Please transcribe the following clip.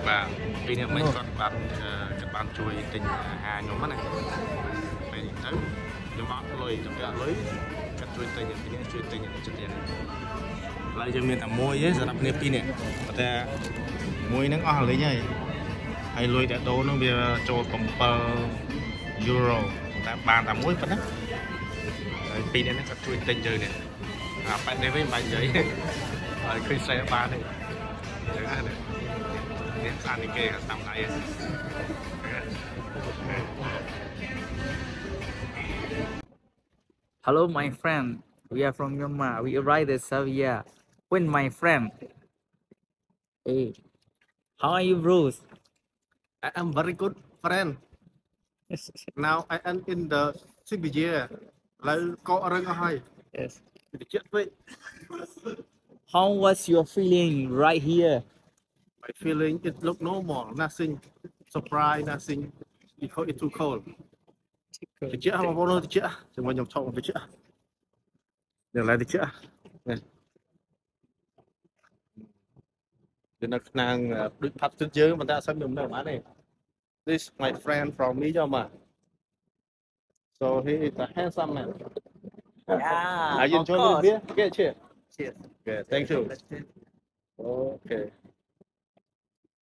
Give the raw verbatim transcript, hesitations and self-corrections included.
và vì này mình còn bạn các bạn chui tình hà nhóm này mình tới nhóm bạn lôi trong cái lưới các chui tình những cái chui tình những cái tiền lại cho mình làm môi ấy giờ làm nếp pin nàyแต่มวยนั่งอ่อนเลยไงไอ้ลอยแต่โตนั่งเบียร์โจตมเปอร์ยูโรแต่บานแต่มวยปะนะปีนี้นั่งก็ช่วยเต็มเจอเนี่ยอ่าไปในไม่ไปเยอะเคยใส่บานเลยเจอเนี่ยเนี่ยซานิเกะทำไรอ่ะ Hello, my friend. We are from Myanmar. We arrived at Serbia. When my friend. Hey, how are you, bros? I am very good friend. Now I am in the Serbia. Lại có orang ahai. Yes. Chết vậy. How was your feeling right here? My feeling it look normal, nothing surprise, nothing because it's too cold. Thì chết không có đâu thì chết. Chúng mình nhầm thong thì chết. Để lại thì chết. Thì nó nàng được phát trên dưới mà ta sắp nhầm đâu mà này. This is my friend from Myanmar. So he is a handsome man. Yeah, Are you of enjoying the course. beer? Okay, cheers. Cheers. Okay, thank you. Okay.